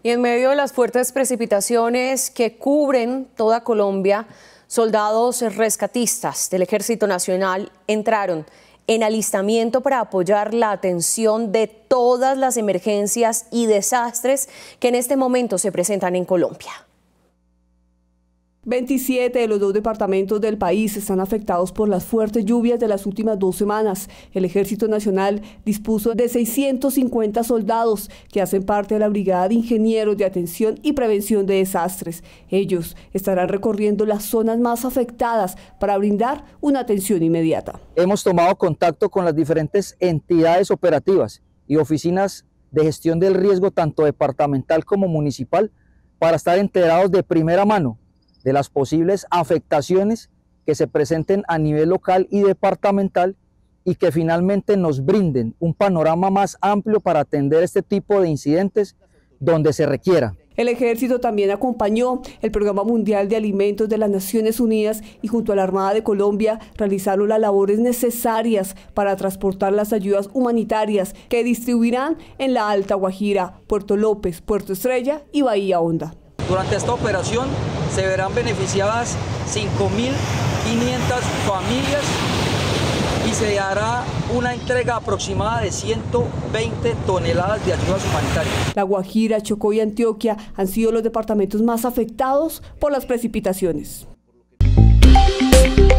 Y en medio de las fuertes precipitaciones que cubren toda Colombia, soldados rescatistas del Ejército Nacional entraron en alistamiento para apoyar la atención de todas las emergencias y desastres que en este momento se presentan en Colombia. 27 de los 2 departamentos del país están afectados por las fuertes lluvias de las últimas 2 semanas. El Ejército Nacional dispuso de 650 soldados que hacen parte de la Brigada de Ingenieros de Atención y Prevención de Desastres. Ellos estarán recorriendo las zonas más afectadas para brindar una atención inmediata. Hemos tomado contacto con las diferentes entidades operativas y oficinas de gestión del riesgo, tanto departamental como municipal, para estar enterados de primera mano de las posibles afectaciones que se presenten a nivel local y departamental y que finalmente nos brinden un panorama más amplio para atender este tipo de incidentes donde se requiera. El Ejército también acompañó el Programa Mundial de Alimentos de las Naciones Unidas y junto a la Armada de Colombia realizaron las labores necesarias para transportar las ayudas humanitarias que distribuirán en la Alta Guajira, Puerto López, Puerto Estrella y Bahía Honda. Durante esta operación se verán beneficiadas 5.500 familias y se hará una entrega aproximada de 120 toneladas de ayudas humanitarias. La Guajira, Chocó y Antioquia han sido los departamentos más afectados por las precipitaciones.